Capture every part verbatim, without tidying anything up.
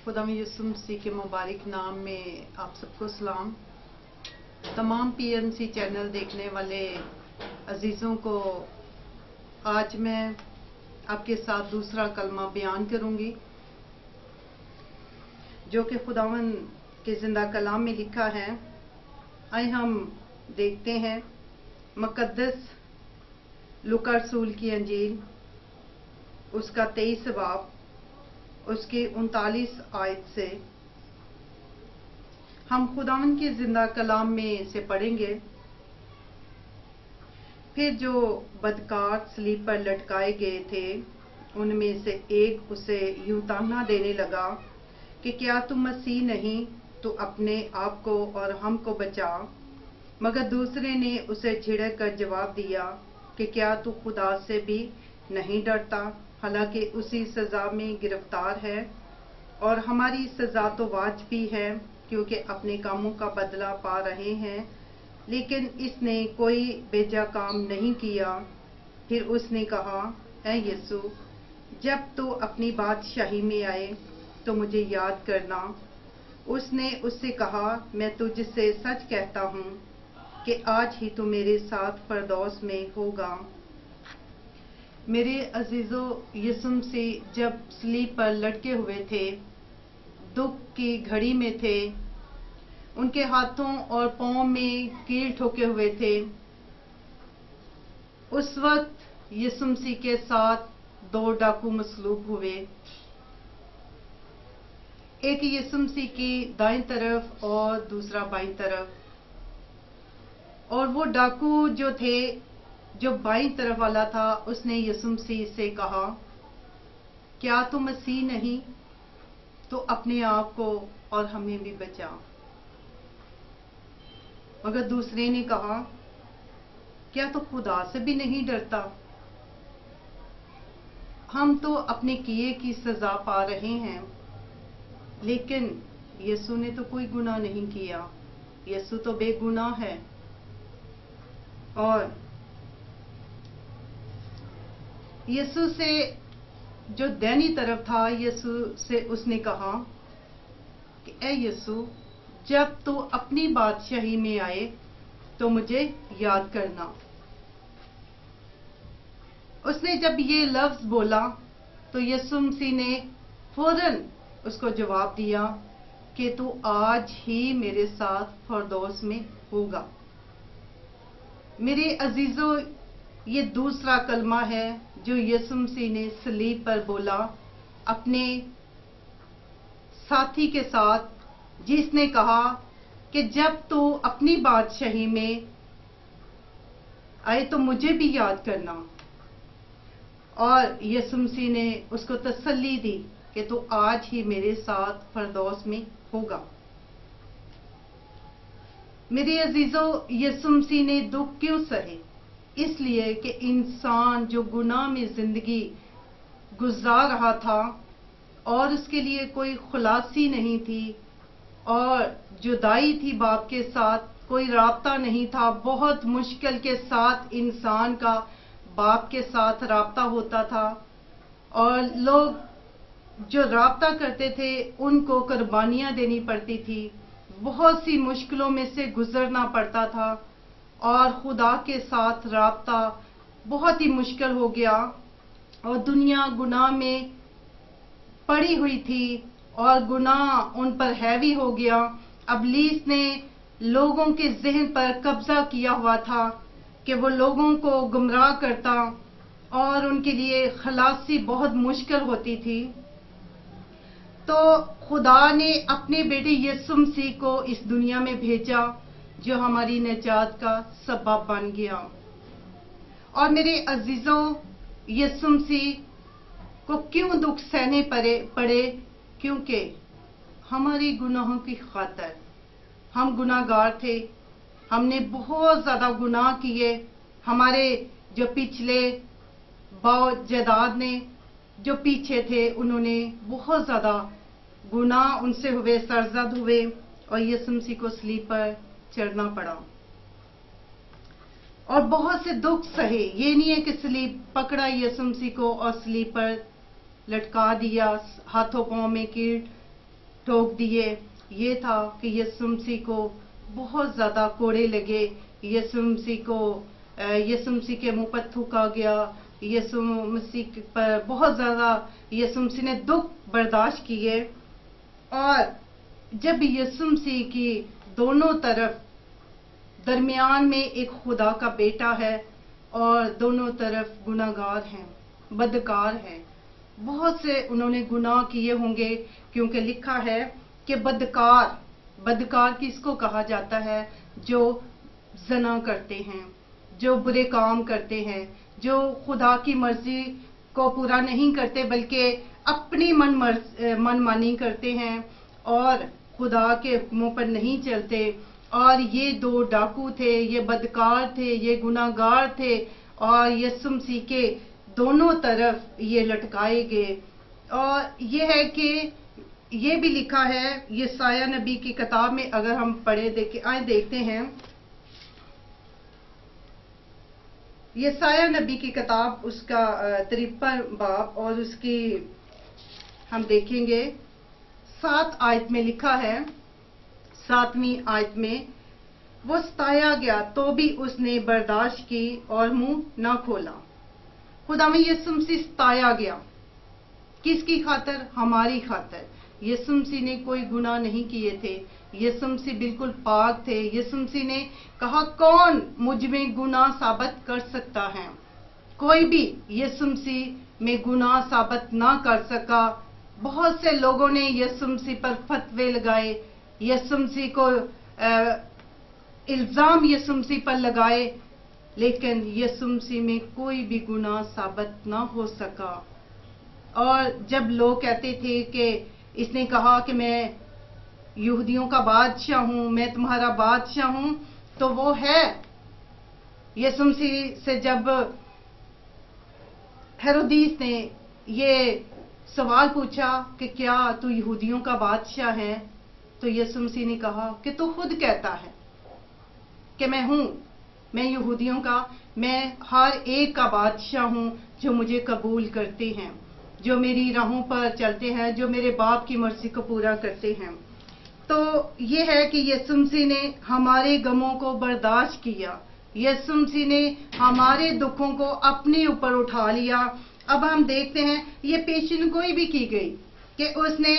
خدا یسوع مسیح کے مبارک نام میں آپ سب کو سلام. تمام پی ایم سی چینل دیکھنے والے عزیزوں کو آج میں آپ کے ساتھ دوسرا کلمہ بیان کروں گی جو کہ خداوند کے زندہ کلام میں لکھا ہے. آئے ہم دیکھتے ہیں مقدس لوکا رسول کی انجیل اس کا تیئیس باب اس کی انتالیس آیت سے ہم خداوند کے زندہ کلام میں سے پڑھیں گے. پھر جو بدکار صلیب پر لٹکائے گئے تھے ان میں سے ایک اسے یوں تانا دینے لگا کہ کیا تم مسیح نہیں تو اپنے آپ کو اور ہم کو بچا. مگر دوسرے نے اسے جھڑک کر جواب دیا کہ کیا تو خدا سے بھی نہیں ڈرتا، حالانکہ اسی سزا میں گرفتار ہے اور ہماری سزا تو واجبی ہے کیونکہ اپنے کاموں کا بدلہ پا رہے ہیں، لیکن اس نے کوئی بیجا کام نہیں کیا. پھر اس نے کہا، اے یسوع، جب تو اپنی بادشاہی میں آئے تو مجھے یاد کرنا. اس نے اس سے کہا، میں تجھ سے سچ کہتا ہوں کہ آج ہی تو میرے ساتھ فردوس میں ہوگا. میرے عزیزو، یسوع مسیح جب صلیب پر لٹکے ہوئے تھے، دکھ کی گھڑی میں تھے، ان کے ہاتھوں اور پاؤں میں کیل ٹھوکے ہوئے تھے، اس وقت یسوع مسیح کے ساتھ دو ڈاکو مصلوب ہوئے، ایک یسوع مسیح کی دائیں طرف اور دوسرا بائیں طرف. اور وہ ڈاکو جو تھے جو بائیں طرف والا تھا اس نے یسوع مسیح سے کہا، کیا تو مسیح نہیں تو اپنے آپ کو اور ہمیں بھی بچا. مگر دوسرے نے کہا، کیا تو خدا سے بھی نہیں ڈرتا؟ ہم تو اپنے کیے کی سزا پا رہے ہیں. لیکن یسوع نے تو کوئی گناہ نہیں کیا، یسوع تو بے گناہ ہے. اور یسوع سے جو دینی طرف تھا، یسوع سے اس نے کہا کہ اے یسوع، جب تو اپنی بادشاہی میں آئے تو مجھے یاد کرنا. اس نے جب یہ لفظ بولا تو یسوع مسیح نے فوراً اس کو جواب دیا کہ تو آج ہی میرے ساتھ فردوس میں ہوگا. میرے عزیزو، یہ دوسرا کلمہ ہے جو یسوع مسیح نے صلیب پر بولا اپنے ساتھی کے ساتھ، جس نے کہا کہ جب تو اپنی بادشاہی میں آئے تو مجھے بھی یاد کرنا. اور یسوع مسیح نے اس کو تسلی دی کہ تو آج ہی میرے ساتھ فردوس میں ہوگا. میرے عزیزو، یسوع مسیح نے دکھ کیوں سہے؟ اس لیے کہ انسان جو گناہ میں زندگی گزار رہا تھا اور اس کے لیے کوئی خلاصی نہیں تھی اور جدائی تھی باپ کے ساتھ، کوئی رابطہ نہیں تھا. بہت مشکل کے ساتھ انسان کا باپ کے ساتھ رابطہ ہوتا تھا، اور لوگ جو رابطہ کرتے تھے ان کو قربانیاں دینی پڑتی تھی، بہت سی مشکلوں میں سے گزرنا پڑتا تھا، اور خدا کے ساتھ رابطہ بہت ہی مشکل ہو گیا، اور دنیا گناہ میں پڑی ہوئی تھی اور گناہ ان پر ہیوی ہو گیا. ابلیس نے لوگوں کے ذہن پر قبضہ کیا ہوا تھا کہ وہ لوگوں کو گمراہ کرتا اور ان کے لیے خلاصی بہت مشکل ہوتی تھی. تو خدا نے اپنے بیٹے یسوع مسیح کو اس دنیا میں بھیجا جو ہماری نجات کا سبب بن گیا. اور میرے عزیزوں، یسوع مسیح کو کیوں دکھ سہنے پڑے؟ کیونکہ ہماری گناہوں کی خاطر. ہم گناہ گار تھے، ہم نے بہت زیادہ گناہ کیے. ہمارے جو پچھلے باؤ جداد نے جو پیچھے تھے انہوں نے بہت زیادہ گناہ ان سے ہوئے، سرزد ہوئے، اور یسوع مسیح کو صلیب پر چڑھنا پڑا اور بہت سے دکھ سہے. یہ نہیں ہے کہ صلیب پکڑا یسوع مسیح کو اور صلیب پر لٹکا دیا، ہاتھوں پاؤں میں کیل ठोक दिए, ये था कि यीशु मसीह को बहुत ज़्यादा कोड़े लगे, यीशु मसीह को यीशु मसीह के मुंह पर थूका गया, यीशु मसीह पर बहुत ज़्यादा यीशु मसीह ने दुख बर्दाश्त किए। और जब यीशु मसीह की दोनों तरफ दरमियान में एक खुदा का बेटा है और दोनों तरफ गुनाहगार हैं, बदकार हैं, बहुत से उन्होंने गुनाह किए होंगे, क्योंकि लिखा है कि बदकार बदकार किसको कहा जाता है? जो ज़ना करते हैं, जो बुरे काम करते हैं, जो खुदा की मर्जी को पूरा नहीं करते बल्कि अपनी मन मनमानी करते हैं और खुदा के हुक्मों पर नहीं चलते। और ये दो डाकू थे, ये बदकार थे, ये गुनाहगार थे और यीशु मसीह के दोनों तरफ ये लटकाए गए। और ये है कि ये भी लिखा है यशायाह नबी की किताब में, अगर हम पढ़े देखे आए देखते हैं, यशायाह नबी की किताब उसका तिरपन बाब और उसकी हम देखेंगे सात आयत में लिखा है, सातवीं आयत में, वो सताया गया तो भी उसने बर्दाश्त की और मुंह न खोला। खुदा में यीशु मसीह सताया गया, किसकी खातर? हमारी खातर। यीशु मसीह ने कोई गुनाह नहीं किए थे, यीशु मसीह बिल्कुल पाक थे। यीशु मसीह ने कहा, कौन मुझ में गुनाह साबित कर सकता है? कोई भी यीशु मसीह में गुनाह साबित ना कर सका। बहुत से लोगों ने यीशु मसीह पर फतवे लगाए, यीशु मसीह को इल्जाम यीशु मसीह पर लगाए, लेकिन यीशु मसीह में कोई भी गुनाह साबित ना हो सका। और जब लोग कहते थे कि इसने कहा कि मैं यहूदियों का बादशाह हूं, मैं तुम्हारा बादशाह हूं, तो वो है यीशु मसीह से जब हेरोदीस ने ये सवाल पूछा कि क्या तू यहूदियों का बादशाह है, तो यीशु मसीह ने कहा कि तू खुद कहता है कि मैं हूं, मैं यहूदियों का, मैं हर एक का बादशाह हूं जो मुझे कबूल करते हैं, जो मेरी राहों पर चलते हैं, जो मेरे बाप की मर्जी को पूरा करते हैं। तो ये है कि यीशु मसीह ने हमारे गमों को बर्दाश्त किया, यीशु मसीह ने हमारे दुखों को अपने ऊपर उठा लिया। अब हम देखते हैं ये पेशन गोई भी की गई कि उसने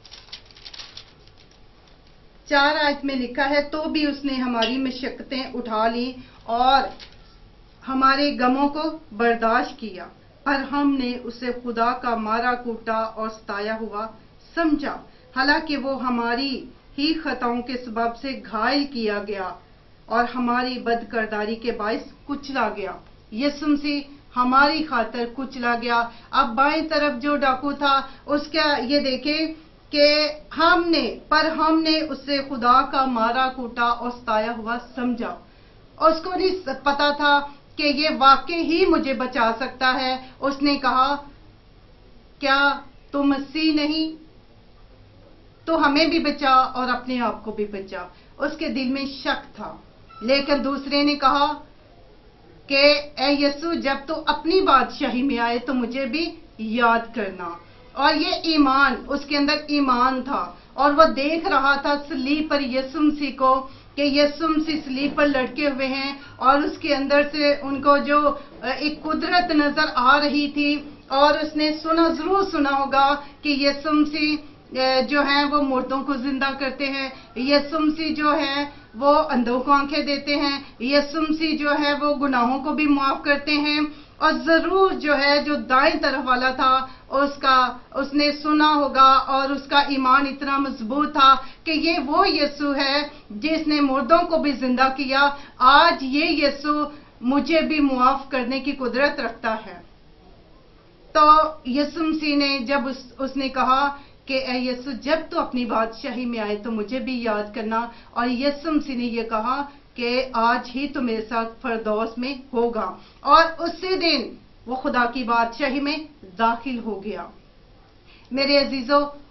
चार आयत में लिखा है, तो भी उसने हमारी मशक्कतें उठा ली और हमारे गमों को बर्दाश्त किया, पर हमने उसे खुदा का मारा कूटा और सताया हुआ समझा। हालांकि वो हमारी ही खताओं के सबब से घायल किया गया और हमारी बदकिरदारी के बायस कुचला गया। यीशु मसीह हमारी खातर कुचला गया। अब बाएं तरफ जो डाकू था उसका ये देखें कि हमने पर हमने उसे खुदा का मारा कूटा और सताया हुआ समझा। उसको नहीं पता था कि ये वाकई ही मुझे बचा सकता है। उसने कहा, क्या तू मसीह नहीं, तो हमें भी बचा और अपने आप को भी बचा। उसके दिल में शक था। लेकिन दूसरे ने कहा कि ए यीशु, जब तू अपनी बादशाही में आए तो मुझे भी याद करना। और ये ईमान, उसके अंदर ईमान था और वो देख रहा था सलीब पर यीशु मसीह को कि यीशु मसीह सलीब पर लटके हुए हैं और उसके अंदर से उनको जो एक कुदरत नजर आ रही थी। और उसने सुना, जरूर सुना होगा कि यीशु मसीह जो है वो मुर्दों को जिंदा करते हैं, यीशु मसीह जो है वो अंधों को आंखें देते हैं, यीशु मसीह जो है वो गुनाहों को भी माफ करते हैं। और जरूर जो है जो दाएं तरफ वाला था उसका उसने सुना होगा और उसका ईमान इतना मजबूत था कि ये वो यीशु है जिसने मुर्दों को भी जिंदा किया। आज ये यीशु मुझे भी मुआफ करने की कुदरत रखता है। तो यीशु मसीह ने जब उस, उसने कहा कि ए यीशु, जब तू अपनी बादशाही में आए तो मुझे भी याद करना। और यीशु मसीह ने ये कहा कि आज ही तो मेरे साथ फरदौस में होगा। और उसी दिन वो खुदा की बादशाही में दाखिल हो गया। मेरे अजीजों,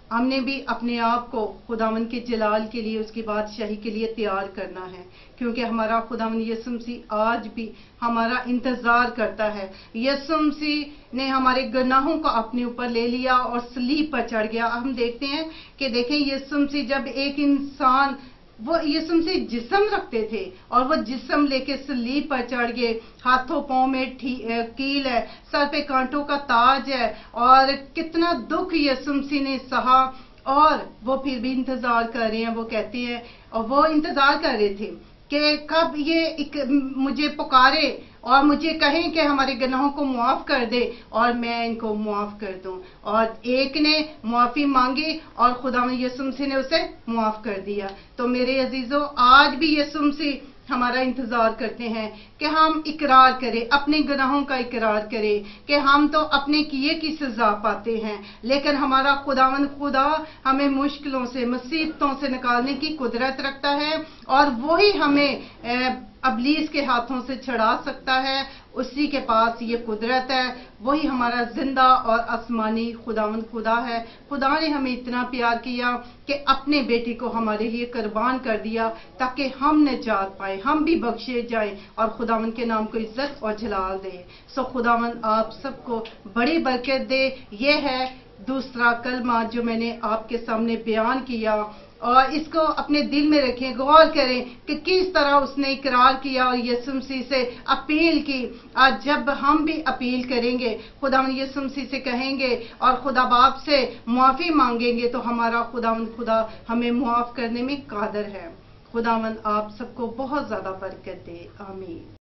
ہم نے بھی اپنے آپ کو خداوند کے جلال کے لیے، اس کی بادشاہی کے لیے تیار کرنا ہے، کیونکہ ہمارا خداوند یسوع مسیح آج بھی ہمارا انتظار کرتا ہے۔ یسوع مسیح نے ہمارے گناہوں کو اپنے اوپر لے لیا اور صلیب پر چڑھ گیا۔ ہم دیکھتے ہیں کہ دیکھیں یسوع مسیح جب ایک انسان، وہ یسوع مسیح جسم رکھتے تھے اور وہ جسم لے کے صلیب پر چڑھ گئے، ہاتھوں پاؤں میں کیل ہے، سر پہ کانٹوں کا تاج ہے، اور کتنا دکھ یسوع مسیح نے سہا، اور وہ پھر بھی انتظار کر رہے ہیں۔ وہ کہتے ہیں، اور وہ انتظار کر رہے تھے کہ کب یہ ایک مجھے پکارے اور مجھے کہیں کہ ہمارے گناہوں کو معاف کر دے اور میں ان کو معاف کر دوں، اور ایک نے معافی مانگی اور خداوند یسوع مسیح نے اسے معاف کر دیا۔ تو میرے عزیزو، آج بھی یسوع مسیح ہمارا انتظار کرتے ہیں کہ ہم اقرار کریں، اپنے گناہوں کا اقرار کریں کہ ہم تو اپنے کیے کی سزا پاتے ہیں، لیکن ہمارا خداوند خدا ہمیں مشکلوں سے، مصیبتوں سے نکالنے کی قدرت رکھتا ہے، اور وہی ہمیں ابلیس کے ہاتھوں سے چھڑا سکتا ہے۔ اسی کے پاس یہ قدرت ہے، وہی ہمارا زندہ اور آسمانی خداوند خدا ہے۔ خدا نے ہمیں اتنا پیار کیا کہ اپنے بیٹے کو ہمارے لیے قربان کر دیا تاکہ ہم نجات پائیں، ہم بھی بخشے جائیں اور خداوند کے نام کو عزت اور جلال دے۔ سو خداوند آپ سب کو بڑی برکت دے۔ یہ ہے دوسرا کلمہ جو میں نے آپ کے سامنے بیان کیا، اور اس کو اپنے دل میں رکھیں، غور کریں کہ کس طرح اس نے اقرار کیا اور یسوع مسیح سے اپیل کی۔ آج جب ہم بھی اپیل کریں گے، خداوند یسوع مسیح سے کہیں گے اور خدا باپ سے معافی مانگیں گے، تو ہمارا خداوند خدا ہمیں معاف کرنے میں قادر ہے۔ خداوند آپ سب کو بہت زیادہ برکت دے، آمین۔